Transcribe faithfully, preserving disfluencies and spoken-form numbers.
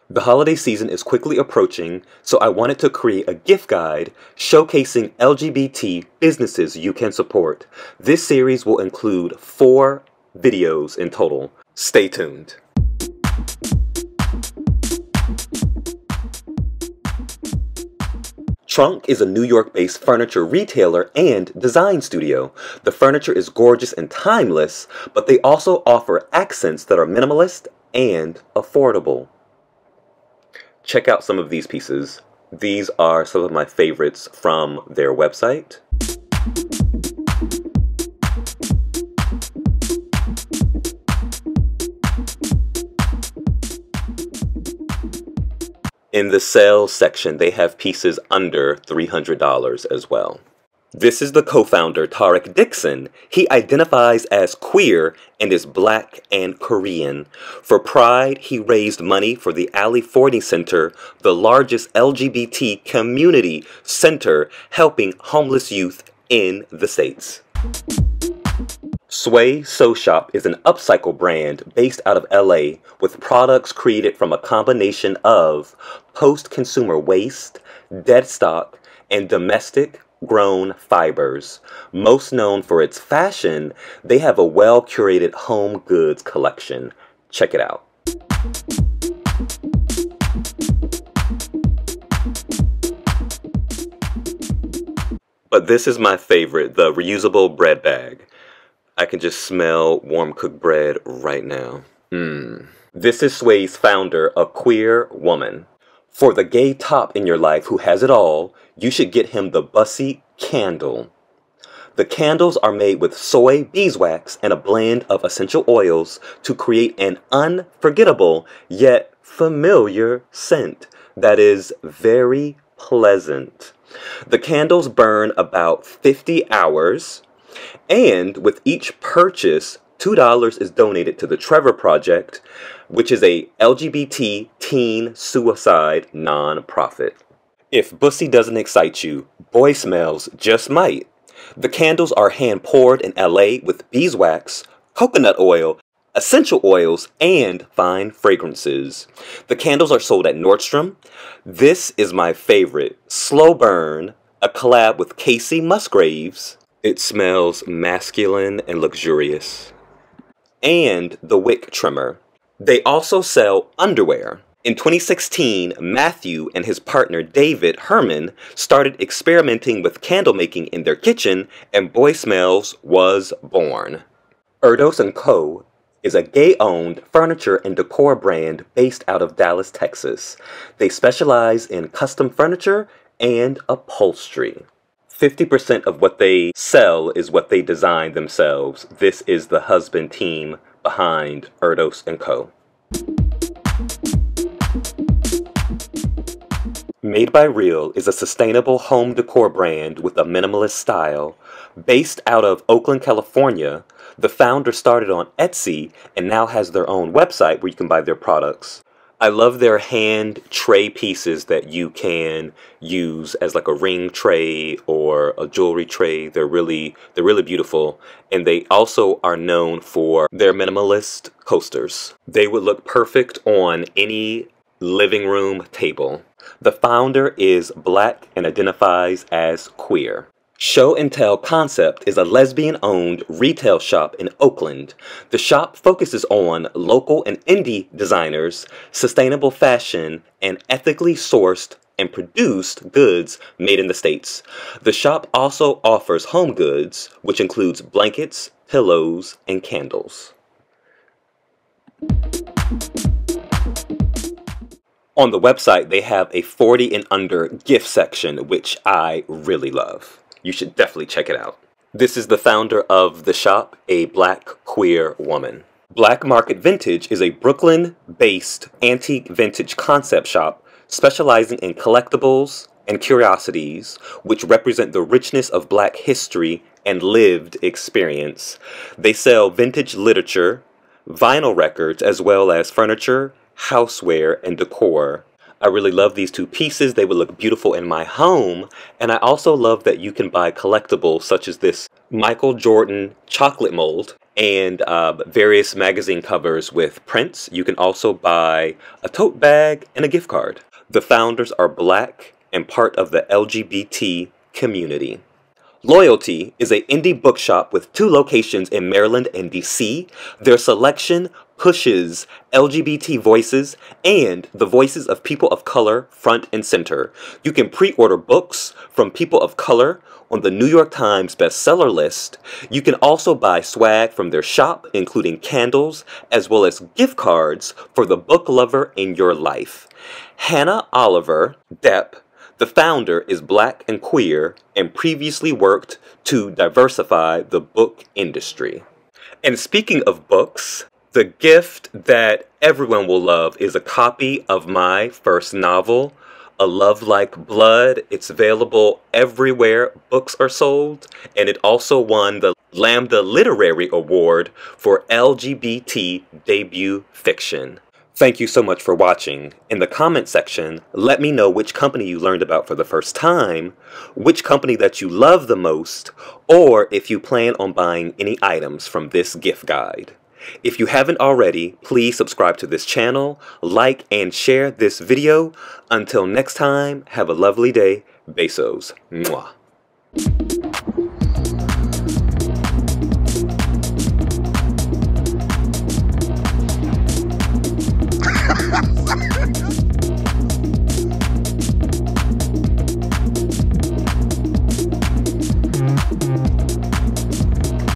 The holiday season is quickly approaching, so I wanted to create a gift guide showcasing L G B T businesses you can support. This series will include four videos in total. Stay tuned. Trunk is a New York-based furniture retailer and design studio. The furniture is gorgeous and timeless, but they also offer accents that are minimalist and affordable. Check out some of these pieces. These are some of my favorites from their website. In the sales section, they have pieces under three hundred dollars as well. This is the co-founder, Tarek Dixon. He identifies as queer and is Black and Korean. For Pride, he raised money for the Ali Forney Center, the largest L G B T community center helping homeless youth in the States. Sway Sew Shop is an upcycle brand based out of L A with products created from a combination of post-consumer waste, dead stock, and domestic-grown fibers. Most known for its fashion, they have a well-curated home goods collection. Check it out. But this is my favorite, the reusable bread bag. I can just smell warm cooked bread right now. Mmm. This is Sway's founder, a queer woman. For the gay top in your life who has it all, you should get him the Bussy Candle. The candles are made with soy beeswax and a blend of essential oils to create an unforgettable yet familiar scent that is very pleasant. The candles burn about fifty hours. And with each purchase, two dollars is donated to the Trevor Project, which is a L G B T teen suicide nonprofit. If Bussy doesn't excite you, Boy Smells just might. The candles are hand-poured in L A with beeswax, coconut oil, essential oils, and fine fragrances. The candles are sold at Nordstrom. This is my favorite, Slow Burn, a collab with Casey Musgraves. It smells masculine and luxurious. And the Wick Trimmer. They also sell underwear. In twenty sixteen, Matthew and his partner David Herman started experimenting with candle making in their kitchen, and Boy Smells was born. Erdos and Co. is a gay-owned furniture and decor brand based out of Dallas, Texas. They specialize in custom furniture and upholstery. fifty percent of what they sell is what they design themselves. This is the husband team behind Erdos and Co. Made by Real is a sustainable home decor brand with a minimalist style. Based out of Oakland, California, the founder started on Etsy and now has their own website where you can buy their products. I love their hand tray pieces that you can use as like a ring tray or a jewelry tray. They're really, they're really beautiful. And they also are known for their minimalist coasters. They would look perfect on any living room table. The founder is Black and identifies as queer. Show and Tell Concept is a lesbian-owned retail shop in Oakland. The shop focuses on local and indie designers, sustainable fashion, and ethically sourced and produced goods made in the States. The shop also offers home goods, which includes blankets, pillows, and candles. On the website, they have a forty and under gift section, which I really love. You should definitely check it out. This is the founder of the shop, a Black queer woman. Black Market Vintage is a Brooklyn-based antique vintage concept shop specializing in collectibles and curiosities, which represent the richness of Black history and lived experience. They sell vintage literature, vinyl records, as well as furniture, houseware, and decor. I really love these two pieces. They would look beautiful in my home. And I also love that you can buy collectibles such as this Michael Jordan chocolate mold and uh, various magazine covers with prints. You can also buy a tote bag and a gift card. The founders are Black and part of the L G B T community. Loyalty is an indie bookshop with two locations in Maryland and D C. Their selection pushes L G B T voices and the voices of people of color front and center. You can pre-order books from people of color on the New York Times bestseller list. You can also buy swag from their shop, including candles, as well as gift cards for the book lover in your life. Hannah Oliver Depp, the founder, is Black and queer and previously worked to diversify the book industry. And speaking of books, the gift that everyone will love is a copy of my first novel, A Love Like Blood. It's available everywhere books are sold, and it also won the Lambda Literary Award for L G B T debut fiction. Thank you so much for watching. In the comment section, let me know which company you learned about for the first time, which company that you love the most, or if you plan on buying any items from this gift guide. If you haven't already, please subscribe to this channel, like and share this video. Until next time, have a lovely day. Besos. Mwah.